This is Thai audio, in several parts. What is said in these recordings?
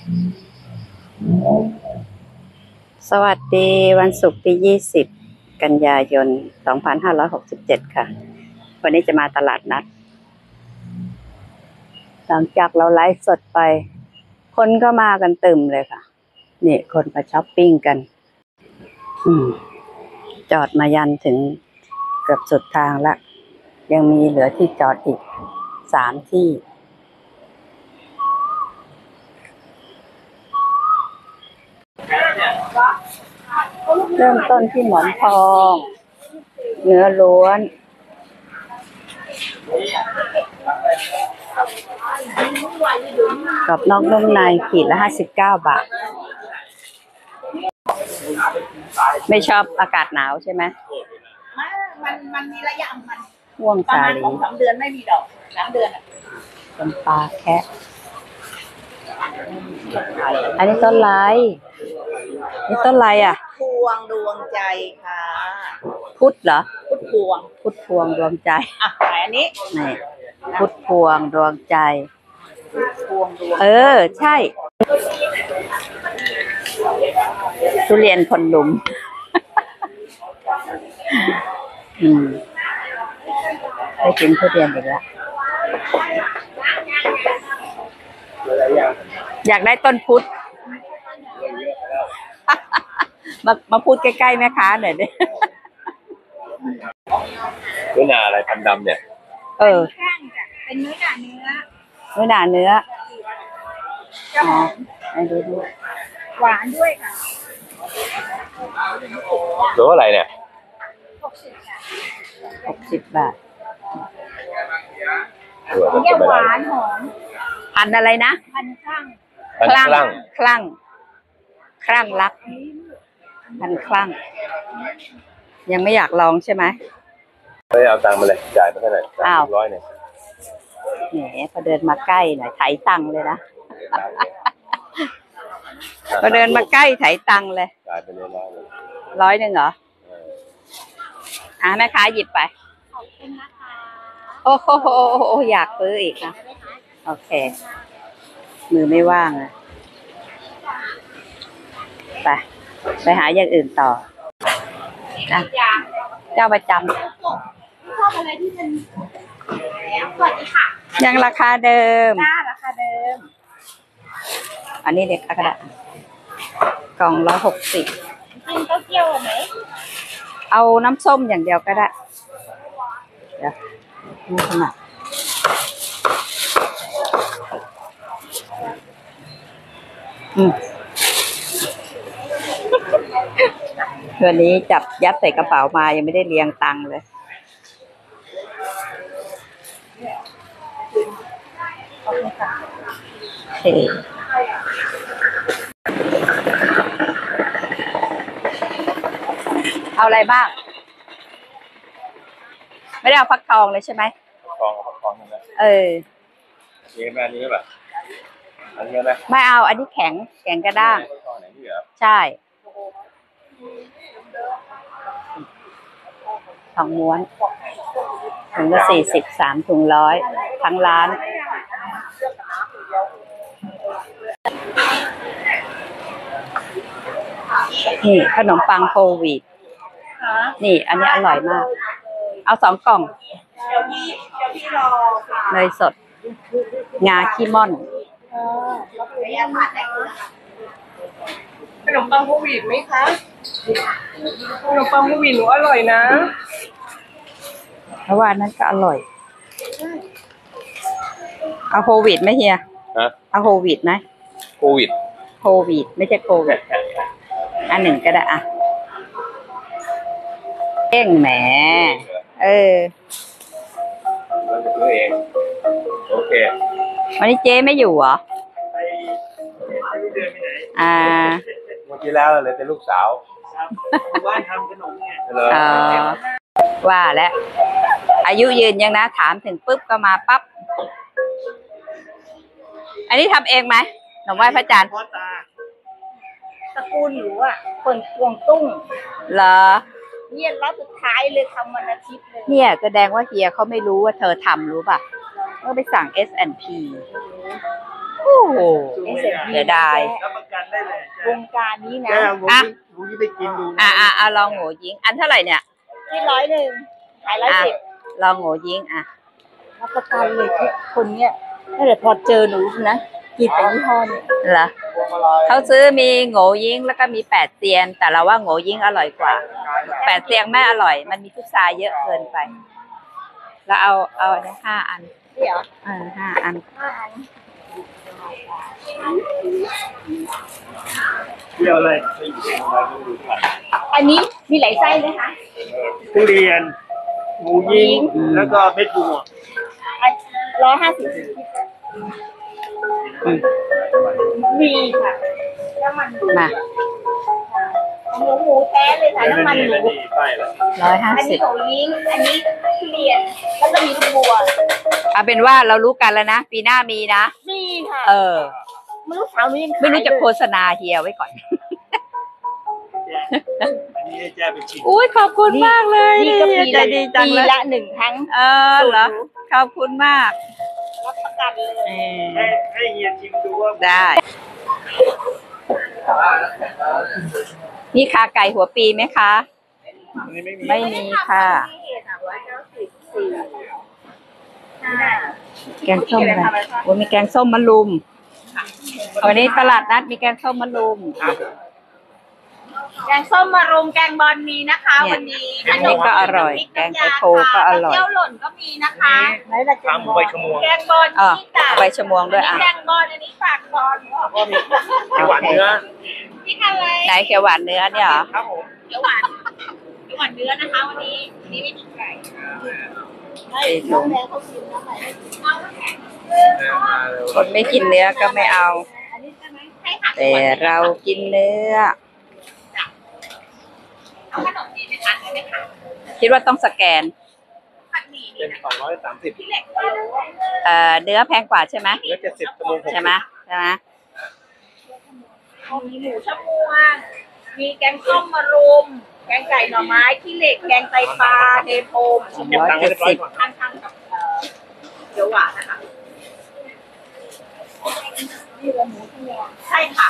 สวัสดีวันศุกร์ที่20กันยายน2567ค่ะวันนี้จะมาตลาดนัดหลังจากเราไลฟ์สดไปคนก็มากันตึมเลยค่ะนี่คนมาช้อปปิ้งกันจอดมายันถึงเกือบสุดทางละยังมีเหลือที่จอดอีก3 ที่เริ่มต้นที่หมอนทองเนื้อล้วนกรอบนอกนุ่มในขีดละ59 บาทไม่ชอบอากาศหนาวใช่ไหมมันมีระยะมันห่วงประสามาณลี 2-3 เดือนไม่มีดอก3 เดือนเป็นปลาแคะอันนี้ต้นไรนี่ต้นไรอ่ะพวงดวงใจค่ะพุทธเหรอพุทธพวงพุทธพวงดวงใจขายอันนี้นี่พุทธพวงดวงใจพวงดวงใช่ทุเรียนคนลุมได้กินทุเรียนอีกแล้วอยากได้ต้นพุทธมาพูดใกล้ๆแม่ค้าหน่อยดิเนื้อหนาอะไรพันดำเนี่ยเป็นเนื้อหนาเนื้อให้ดูหวานด้วยค่ะหรือว่าอะไรเนี่ย 60 บาทเนี่ยหวานหอมพันอะไรนะพันคลั่งรักพันคลั่งยังไม่อยากลองใช่ไหมไม่เอาตังค์มาเลยจ่ายไปเท่าไหร่300เนี่ยแหมพอเดินมาใกล้หน่อยไถตังค์เลยนะพอเดินมาใกล้ไถตังค์เลยจ่ายไปเลย 100เหรอแม่ค้าหยิบไปขอบคุณนะคะโอ้โหอยากซื้ออีกนะโอเคมือไม่ว่างอ่ะไปหาอย่างอื่นต่อนะเจ้าประจำชอบอะไรที่เป็นสวัสดีค่ะยังราคาเดิมราคาเดิมอันนี้เด็กกระดาษกล่อง160 กินเต้าเจี้ยวไหมเอาน้ำส้มอย่างเดียวก็ได้เดี๋ยวนี่ขนาดตัวนี้จับยัดใส่กระเป๋ามายังไม่ได้เรียงตังค์เลยเอาอะไรบ้างไม่ได้เอาฟักทองเลยใช่ไหมฟักทองนั่นแหละนี่แม่นี้แบบอันนี้ไหมไม่เอาอันนี้แข็งกระด้างใช่2 ม้วนถุงละ40 3 ถุง100ทั้งร้านนี่ขนมปังโควิดนี่อันนี้อร่อยมากเอา2 กล่องเดี๋ยวพี่รอเนยสดงาขี้ม่อนขนมปังโควิดไหมคะขนมปังโควิดหนูอร่อยนะเพราะว่านั้นก็อร่อยเอาโควิดไหมเฮียเอาโควิดไหมโควิดไม่ใช่โควิดอัน 1ก็ได้อ่ะเองแหมตัวเองโอเควันนี้เจ๊ไม่อยู่เหรอเมื่อกี้แล้วเลยเป็นลูกสาวบ้านทำขนมเนี่ยว่าแล้วอายุยืนยังนะถามถึงปุ๊บก็มาปั๊บอันนี้ทำเองไหมหนมไหว้พระจันทร์ตระกูลหนูอ่ะคนกวงตุ้งเหรอเนี่ยรอบสุดท้ายเลยทำวันอาทิตย์เลยเนี่ยแสดงว่าเฮียเขาไม่รู้ว่าเธอทำรู้ป่ะก็ไปสั่ง S&P โอ้โหเสียดายรับประกันได้เลยวงการนี้นะแก้วผมอ่ะผมจะไปกินดูนะลองโง่ยิง อันเท่าไหร่เนี่ยที่101ขายอ่ะ 110 ลองโง่ยิงอ่ะรับประกันเลยที่คนเนี้ยถ้าเกิดพอเจอหนูนะกินแต่ยี่ห้อเนี่ยเหรอเขาซื้อมีโง่ยิงแล้วก็มีแปดเตียน แต่เราว่าโง่ยิงอร่อยกว่าแปดเตียงไม่อร่อย มันมีพุทราเยอะเกินไป แล้วเอาอันนี้5 อันนี่เหรอ 5 อัน 5 อันเที่ยวอะไรไม่อยู่ในโรงแรมต้องดูก่อนอันนี้มีหลายไส้ไหมคะทุเรียนหมูยิงแล้วก็เม็ดบัว 150มีค่ะน้ำมันหมูมาหมูแท้เลยค่ะน้ำมันหมูนี่ไส้ละอันนี้ของยิงอันนี้ทุเรียนแล้วก็มีลูกบัวเอาเป็นว่าเรารู้กันแล้วนะ ปีหน้ามีนะมีค่ะ ไม่รู้สาวนี้ยังไม่รู้จะโฆษณาเฮียไว้ก่อนอันนี้ให้แจ้ไปชิมอุ้ยขอบคุณมากเลยนี่ก็ปีใจดีจังเลยละ1 ครั้งเหรอ ขอบคุณมากรับประกันเลยให้เฮียชิมดูว่าได้ นี่ขาไก่หัวปีไหมคะอันนี้ไม่มีไม่มีค่ะ แกงส้มอะไรโอ้มีแกงส้มมะลุมวันนี้ตลาดนัดมีแกงส้มมะลุมแกงส้มมะรุมแกงบอลมีนะคะเนี่ยวันนี้อันนี้ก็อร่อยแกงไก่โทก็อร่อยเจียวหล่นก็มีนะคะขาหมูใบชะมวงแกงบอลอ๋อนี่จ้ะเอาใบชะมวงด้วยอันอ่ะนี้แกงบอลอันนี้ฝากบอลก็มีเขียวหวานเนื้อนี่อะไรไหนเขียวหวานเนื้อเนี่ยเหรอครับผมเขียวหวานเนื้อนะคะวันนี้ไม่มีไก่สี่ถุงแล้วเขากินน้ำไหลเอาน้ำแข็งคนไม่กินเนื้อก็ไม่เอาอันนี้ใช่ไหมใช่ค่ะแต่เรากินเนื้อเอาขนมจีนไปทานได้ไหมคะคิดว่าต้องสแกนผัดหมี่เป็น230 ที่เหล็กเนื้อแพงกว่าใช่ไหมเนื้อ70ชั่วโมงใช่ไหมใช่ไหมมีหมูชะมวงมีแกงส้มมะรุม แกงไก่หน่อไม้ขี้เหล็กแกงไตปลาเทโพมเก็บตังค์ให้เรียบร้อยก่อนทานกับเขียวหวานนะคะใช่ค่ะ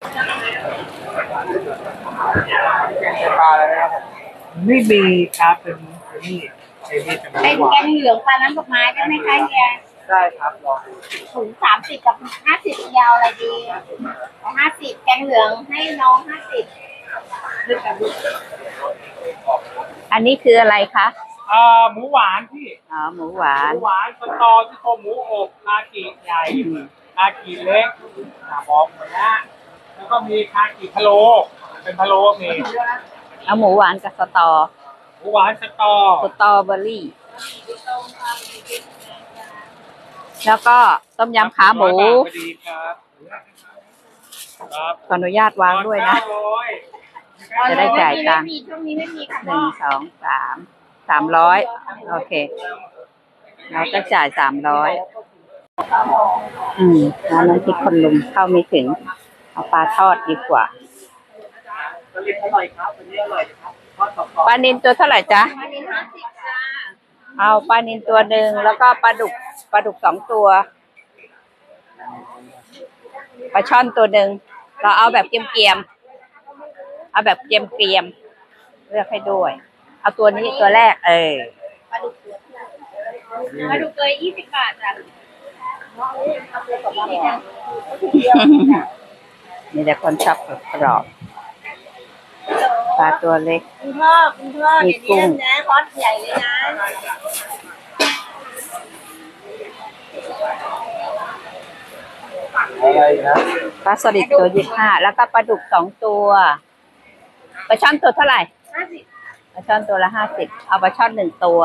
ปลาอะไรนะครับไม่มีครับเป็นนี่เป็นเป็นแกงเหลืองปลาน้ำดอกไม้ได้ไหมคะเฮียได้ครับลองถุง30 กับ 50ยาวอะไรดี50แกงเหลืองให้น้อง50 อันนี้คืออะไรคะหมูหวานพี่อ๋อหมูหวาหนมูหวานสตอที่โครงหมูอบคากิใหญ่คากิเล็กบอกหมดนะแล้วก็มีคากิพะโล้เป็นพะโล้มีเอาหมูหวานกับสตอหมูหวานสตอสตอเบอร์รี่ แล้วก็ต้มยำขาหมูพอดีครับครับขออนุญาตวางด้วยนะ จะได้จ่ายตังค์ช่วงนี้ไม่มีค่ะ 300 โอเค เราจะจ่าย300แล้วน้ำพริกคนลุมเข้าไม่ถึง เอาปลาทอดดีกว่าสลิดอร่อยครับวันนี้อร่อยครับทอดกรอบปลานิลตัวเท่าไหร่จ๊ะอันนี้50จ้าเอาปลานิลตัวหนึ่งแล้วก็ปลาดุก2 ตัว ปลาช่อนตัวหนึ่ง เราเอาแบบเกรียมๆ เอาแบบเกรียมๆ เลือกให้ด้วย เอาตัวนี้ตัวแรกปลาดุกเกย20 บาทจ้ะมีแต่คนชอบกรอบปลาตัวเล็กคุณพ่อมีเดี๋ยวกุ้นี้งนะคอสใหญ่เลยนะอะไรนะปลาสลิดตัว25แล้วก็ปลาดุก2 ตัว ปลาช่อนตัวเท่าไหร่ 50 ปลาช่อนตัวละ50เอาปลาช่อน1 ตัว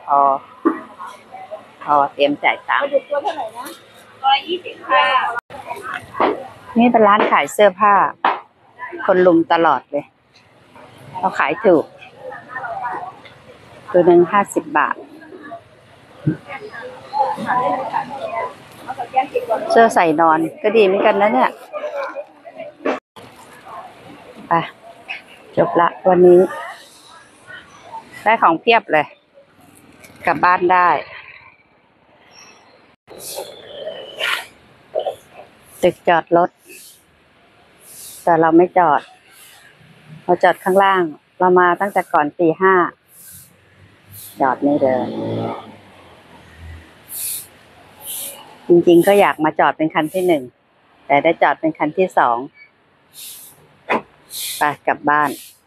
พอเตรียมจ่ายตังปค์ลาดุกตัวเท่าไหร่นะ120ค่ะนี่เป็นร้านขายเสื้อผ้า คนลุมตลอดเลยเขาขายถูก ตัวหนึ่ง50 บาท เสื้อใส่นอนก็ดีเหมือนกันนะเนี่ยไปจบละวันนี้ ได้ของเพียบเลย กลับบ้านได้ตึกจอดรถ แต่เราไม่จอด เราจอดข้างล่าง เรามาตั้งแต่ก่อนตี 5จอดนี่เลยจริงๆก็อยากมาจอดเป็นคันที่ 1แต่ได้จอดเป็นคันที่ 2ไปกลับบ้าน